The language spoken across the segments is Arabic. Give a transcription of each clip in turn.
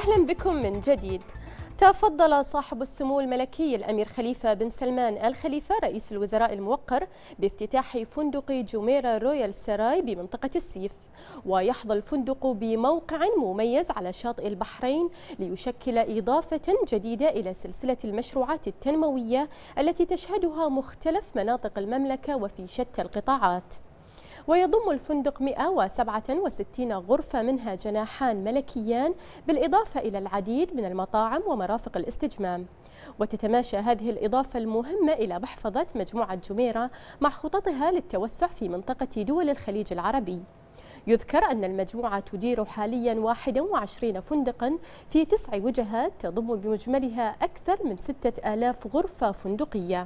أهلا بكم من جديد. تفضل صاحب السمو الملكي الأمير خليفة بن سلمان آل خليفة رئيس الوزراء الموقر بافتتاح فندق جميرة رويال سراي بمنطقة السيف، ويحظى الفندق بموقع مميز على شاطئ البحرين ليشكل إضافة جديدة إلى سلسلة المشروعات التنموية التي تشهدها مختلف مناطق المملكة وفي شتى القطاعات. ويضم الفندق 167 غرفة منها جناحان ملكيان، بالإضافة إلى العديد من المطاعم ومرافق الاستجمام. وتتماشى هذه الإضافة المهمة إلى محفظة مجموعة جميرة مع خططها للتوسع في منطقة دول الخليج العربي. يذكر أن المجموعة تدير حاليا 21 فندقا في 9 وجهات تضم بمجملها أكثر من 6000 غرفة فندقية.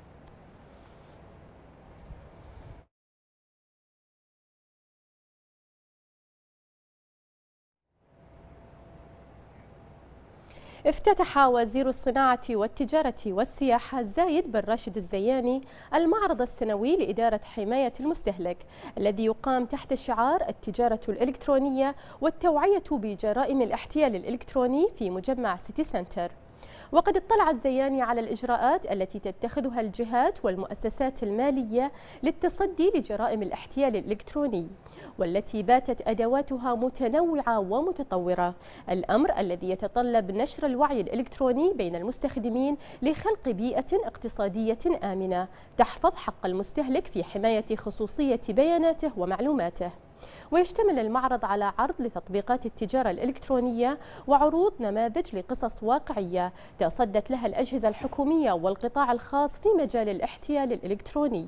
افتتح وزير الصناعة والتجارة والسياحة زايد بن راشد الزياني المعرض السنوي لإدارة حماية المستهلك الذي يقام تحت شعار التجارة الإلكترونية والتوعية بجرائم الاحتيال الإلكتروني في مجمع سيتي سنتر. وقد اطلع الزياني على الإجراءات التي تتخذها الجهات والمؤسسات المالية للتصدي لجرائم الاحتيال الإلكتروني، والتي باتت أدواتها متنوعة ومتطورة، الأمر الذي يتطلب نشر الوعي الإلكتروني بين المستخدمين لخلق بيئة اقتصادية آمنة تحفظ حق المستهلك في حماية خصوصية بياناته ومعلوماته. ويشتمل المعرض على عرض لتطبيقات التجارة الإلكترونية وعروض نماذج لقصص واقعية تصدت لها الأجهزة الحكومية والقطاع الخاص في مجال الاحتيال الإلكتروني.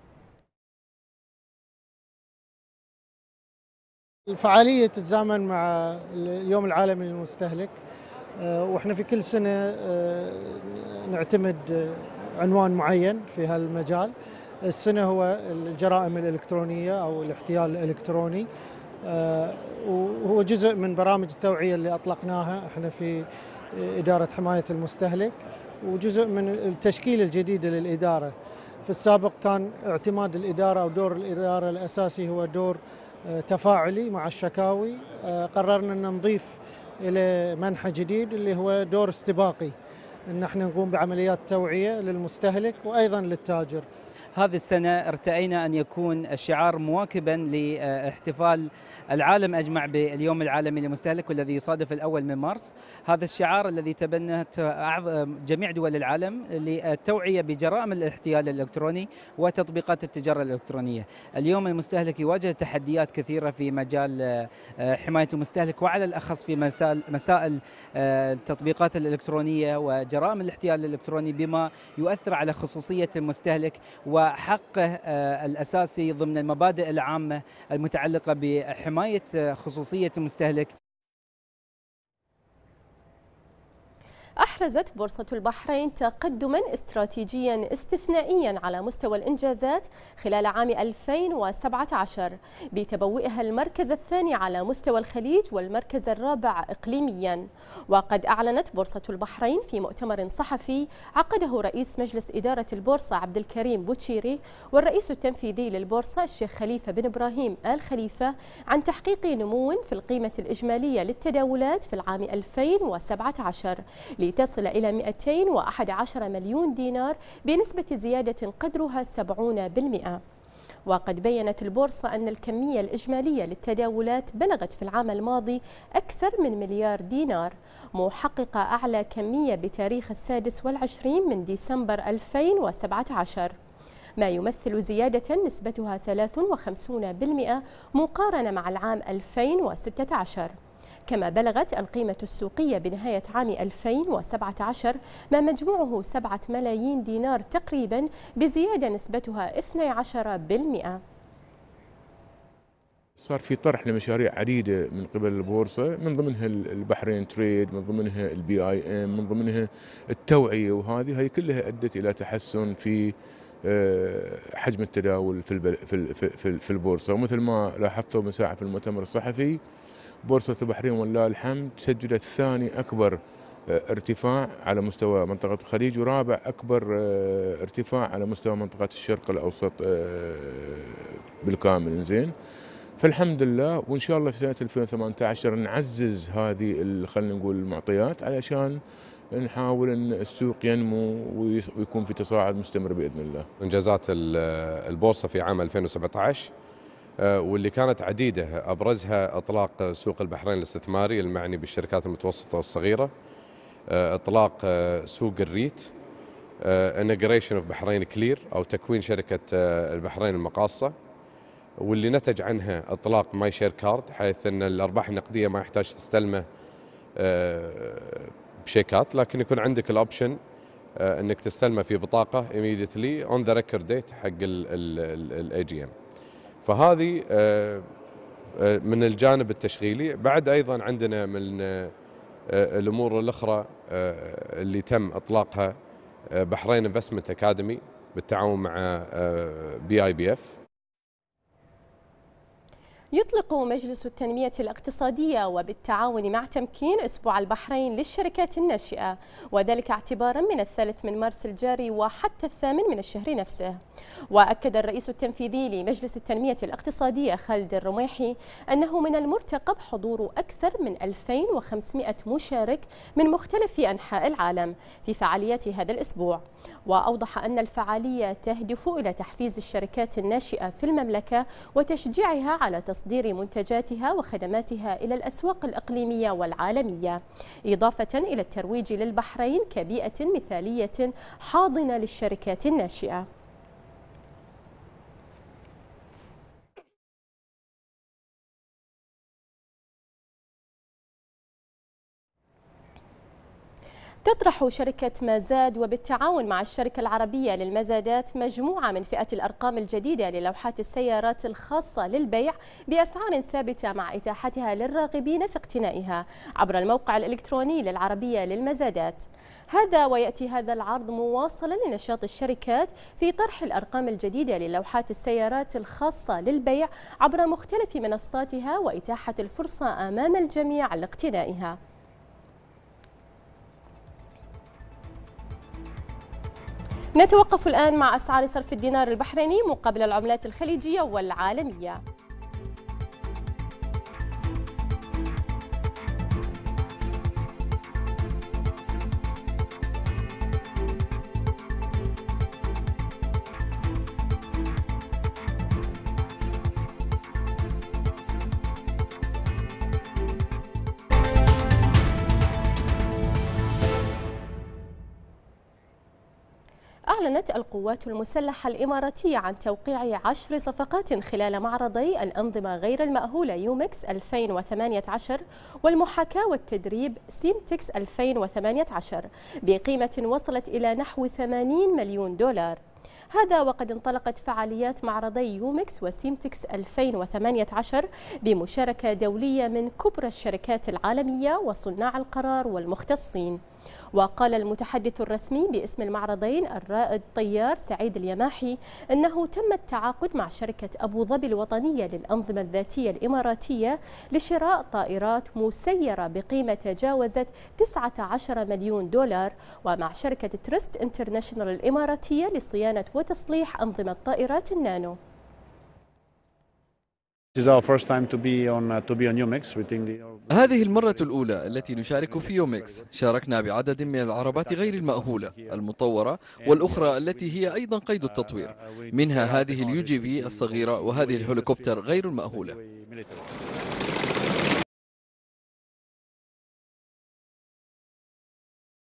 الفعالية تتزامن مع اليوم العالمي للمستهلك، واحنا في كل سنة نعتمد عنوان معين في هالمجال. السنة هو الجرائم الإلكترونية أو الاحتيال الإلكتروني، وهو جزء من برامج التوعية اللي أطلقناها احنا في إدارة حماية المستهلك، وجزء من التشكيل الجديد للإدارة. في السابق كان اعتماد الإدارة أو دور الإدارة الأساسي هو دور تفاعلي مع الشكاوي. قررنا أن نضيف إلى منحى جديد اللي هو دور استباقي، أن احنا نقوم بعمليات توعية للمستهلك وأيضا للتاجر. هذه السنة ارتأينا أن يكون الشعار مواكبا لاحتفال العالم أجمع باليوم العالمي للمستهلك والذي يصادف الأول من مارس. هذا الشعار الذي تبنت جميع دول العالم للتوعية بجرائم الاحتيال الإلكتروني وتطبيقات التجارة الإلكترونية. اليوم المستهلك يواجه تحديات كثيرة في مجال حماية المستهلك، وعلى الأخص في مسائل التطبيقات الإلكترونية وجرائم الاحتيال الإلكتروني، بما يؤثر على خصوصية المستهلك وحقه الأساسي ضمن المبادئ العامة المتعلقة بحماية خصوصية المستهلك. أحرزت بورصة البحرين تقدما استراتيجيا استثنائيا على مستوى الإنجازات خلال عام 2017 بتبوئها المركز الثاني على مستوى الخليج والمركز الرابع إقليميا. وقد أعلنت بورصة البحرين في مؤتمر صحفي عقده رئيس مجلس إدارة البورصة عبد الكريم بوتشيري والرئيس التنفيذي للبورصة الشيخ خليفة بن إبراهيم آل خليفة عن تحقيق نمو في القيمة الإجمالية للتداولات في العام 2017 لتصل إلى 211 مليون دينار بنسبة زيادة قدرها 70%. وقد بيّنت البورصة أن الكمية الإجمالية للتداولات بلغت في العام الماضي أكثر من مليار دينار، محققة أعلى كمية بتاريخ 26 من ديسمبر 2017، ما يمثل زيادة نسبتها 53% مقارنة مع العام 2016. كما بلغت القيمة السوقية بنهاية عام 2017 ما مجموعه 7 ملايين دينار تقريبا، بزيادة نسبتها 12%. صار في طرح لمشاريع عديدة من قبل البورصة، من ضمنها البحرين تريد، من ضمنها البي اي ام، من ضمنها التوعية، وهذه كلها أدت إلى تحسن في حجم التداول في البورصة. ومثل ما لاحظتوا من ساعة في المؤتمر الصحفي، بورصة البحرين ولله الحمد سجلت ثاني أكبر ارتفاع على مستوى منطقة الخليج، ورابع أكبر ارتفاع على مستوى منطقة الشرق الأوسط بالكامل. زين، فالحمد لله، وإن شاء الله في سنة 2018 نعزز هذه خلينا نقول المعطيات علشان نحاول أن السوق ينمو ويكون في تصاعد مستمر بإذن الله. إنجازات البورصة في عام 2017 واللي كانت عديدة، أبرزها إطلاق سوق البحرين الاستثماري المعني بالشركات المتوسطة والصغيرة، إطلاق سوق الريت، انتجريشن اوف بحرين كلير أو تكوين شركة البحرين المقاصة، واللي نتج عنها إطلاق ماي شير كارد، حيث أن الأرباح النقدية ما يحتاج تستلمه بشيكات، لكن يكون عندك الأوبشن أنك تستلمه في بطاقة immediately on the record date حق ال AGM. فهذه من الجانب التشغيلي. بعد أيضا عندنا من الأمور الأخرى اللي تم إطلاقها بحرين انفستمنت أكاديمي بالتعاون مع BIBF. يطلق مجلس التنمية الاقتصادية وبالتعاون مع تمكين أسبوع البحرين للشركات الناشئة، وذلك اعتبارا من 3 مارس الجاري وحتى 8 من الشهر نفسه. وأكد الرئيس التنفيذي لمجلس التنمية الاقتصادية خالد الرميحي أنه من المرتقب حضور أكثر من 2500 مشارك من مختلف أنحاء العالم في فعاليات هذا الأسبوع. وأوضح أن الفعالية تهدف إلى تحفيز الشركات الناشئة في المملكة وتشجيعها على تصدير منتجاتها وخدماتها إلى الأسواق الإقليمية والعالمية، إضافة إلى الترويج للبحرين كبيئة مثالية حاضنة للشركات الناشئة. تطرح شركة مازاد وبالتعاون مع الشركة العربية للمزادات مجموعة من فئة الأرقام الجديدة للوحات السيارات الخاصة للبيع بأسعار ثابتة مع إتاحتها للراغبين في اقتنائها عبر الموقع الإلكتروني للعربية للمزادات. هذا ويأتي هذا العرض مواصلا لنشاط الشركات في طرح الأرقام الجديدة للوحات السيارات الخاصة للبيع عبر مختلف منصاتها وإتاحة الفرصة أمام الجميع لاقتنائها. نتوقف الآن مع أسعار صرف الدينار البحريني مقابل العملات الخليجية والعالمية. أعلنت القوات المسلحة الإماراتية عن توقيع 10 صفقات خلال معرضي الأنظمة غير المأهولة يومكس 2018 والمحاكاة والتدريب سيمتكس 2018 بقيمة وصلت إلى نحو 80 مليون دولار. هذا وقد انطلقت فعاليات معرضي يومكس وسيمتكس 2018 بمشاركة دولية من كبرى الشركات العالمية وصناع القرار والمختصين. وقال المتحدث الرسمي باسم المعرضين الرائد طيار سعيد اليماحي أنه تم التعاقد مع شركة أبو ظبي الوطنية للأنظمة الذاتية الإماراتية لشراء طائرات مسيرة بقيمة تجاوزت 19 مليون دولار، ومع شركة ترست انترناشونال الإماراتية لصيانة وتصليح أنظمة طائرات النانو. هذه المرة الأولى التي نشارك في يومكس. شاركنا بعدد من العربات غير المأهولة المطورة والأخرى التي هي أيضا قيد التطوير، منها هذه الUGV الصغيرة وهذه الهليكوبتر غير المأهولة.